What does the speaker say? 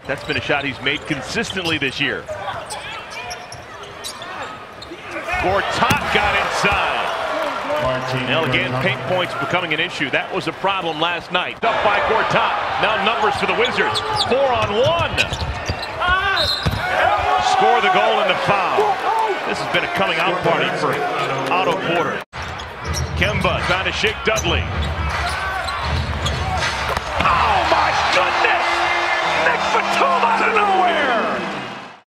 That's been a shot he's made consistently this year. Gortat got inside. Now again, paint points becoming an issue. That was a problem last night. Up by Gortat. Now numbers for the Wizards. 4-on-1. Score the goal and the foul. This has been a coming out party for Otto Porter. Kemba trying to shake Dudley. Oh my goodness! Nick Batum out of nowhere!